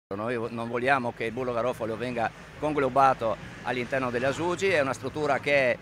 Noi non vogliamo che il burro garofalo venga conglobato all'interno della SUGI, è una struttura che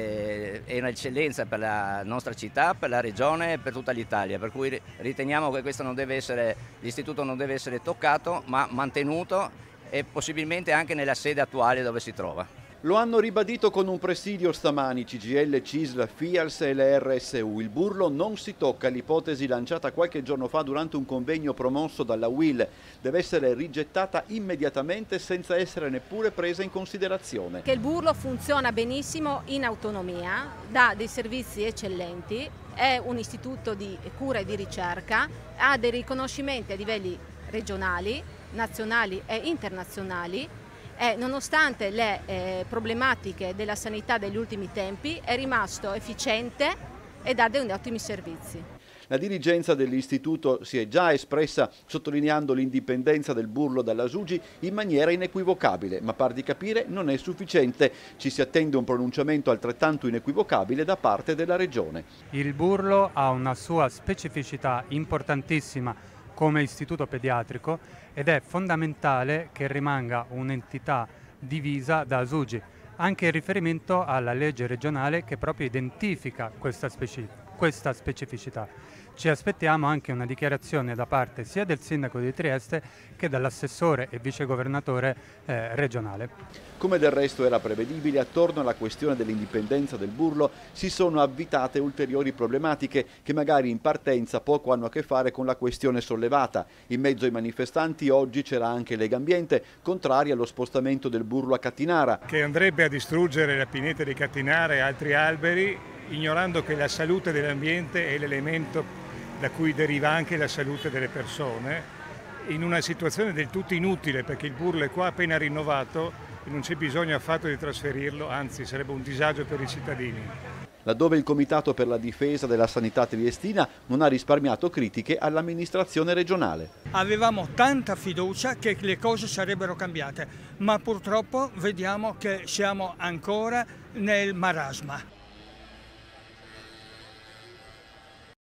è un'eccellenza per la nostra città, per la regione e per tutta l'Italia, per cui riteniamo che l'istituto non deve essere toccato ma mantenuto e possibilmente anche nella sede attuale dove si trova. Lo hanno ribadito con un presidio stamani CGIL, CISL, FIALS e le RSU. Il burlo non si tocca, l'ipotesi lanciata qualche giorno fa durante un convegno promosso dalla UIL deve essere rigettata immediatamente senza essere neppure presa in considerazione. Che il burlo funziona benissimo in autonomia, dà dei servizi eccellenti, è un istituto di cura e di ricerca, ha dei riconoscimenti a livelli regionali, nazionali e internazionali. Nonostante le problematiche della sanità degli ultimi tempi, è rimasto efficiente e dà dei ottimi servizi. La dirigenza dell'istituto si è già espressa sottolineando l'indipendenza del burlo dalla SUGI in maniera inequivocabile, ma par di capire non è sufficiente. Ci si attende un pronunciamento altrettanto inequivocabile da parte della Regione. Il burlo ha una sua specificità importantissima come istituto pediatrico ed è fondamentale che rimanga un'entità divisa da SUGI, anche in riferimento alla legge regionale che proprio identifica questa specificità. Ci aspettiamo anche una dichiarazione da parte sia del sindaco di Trieste che dall'assessore e vicegovernatore regionale. Come del resto era prevedibile, attorno alla questione dell'indipendenza del burlo si sono avvitate ulteriori problematiche che magari in partenza poco hanno a che fare con la questione sollevata. In mezzo ai manifestanti oggi c'era anche Legambiente, contraria allo spostamento del burlo a Cattinara. Che andrebbe a distruggere la pineta di Cattinara e altri alberi, ignorando che la salute dell'ambiente è l'elemento da cui deriva anche la salute delle persone, in una situazione del tutto inutile perché il burlo è qua appena rinnovato e non c'è bisogno affatto di trasferirlo, anzi sarebbe un disagio per i cittadini. Laddove il Comitato per la difesa della sanità triestina non ha risparmiato critiche all'amministrazione regionale. Avevamo tanta fiducia che le cose sarebbero cambiate, ma purtroppo vediamo che siamo ancora nel marasma.